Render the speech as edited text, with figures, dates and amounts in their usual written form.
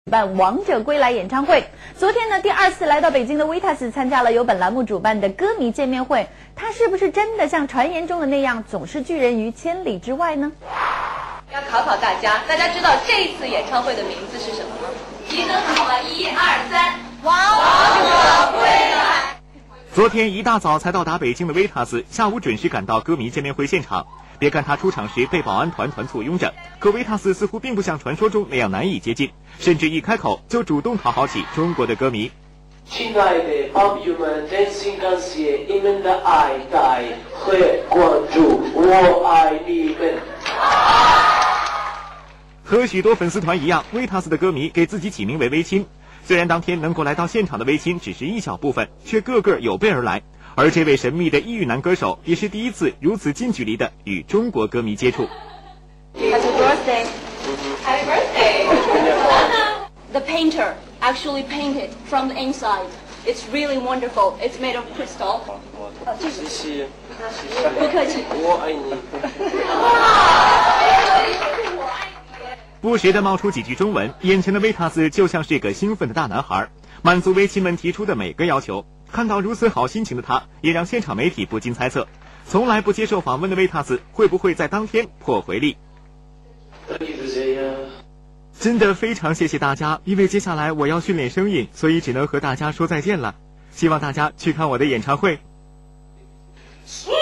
办王者归来演唱会。昨天呢，第2次来到北京的维塔斯参加了由本栏目主办的歌迷见面会。他是不是真的像传言中的那样，总是拒人于千里之外呢？ 要考考大家，大家知道这一次演唱会的名字是什么吗？提得好了，1、2、3，王者归来。 昨天一大早才到达北京的维塔斯，下午准时赶到歌迷见面会现场。别看他出场时被保安团簇拥着，可维塔斯似乎并不像传说中那样难以接近，甚至一开口就主动讨好起中国的歌迷。 亲爱的朋友们，真心感谢你们的爱戴和关注，我爱你们。 和许多粉丝团一样，维塔斯的歌迷给自己起名为微亲。虽然当天能够来到现场的微亲只是一小部分，却个个有备而来。而这位神秘的异域男歌手也是第一次如此近距离的与中国歌迷接触。 Happy birthday! Happy birthday! The painter actually painted from the inside. It's really wonderful. It's made of crystal. 谢谢， 不客气。 我爱你。 不时地冒出几句中文，眼前的维塔斯就像是个兴奋的大男孩，满足微亲们提出的每个要求。看到如此好心情的他，也让现场媒体不禁猜测，从来不接受访问的维塔斯会不会在当天破回力。真的非常谢谢大家，因为接下来我要训练声音，所以只能和大家说再见了。希望大家去看我的演唱会。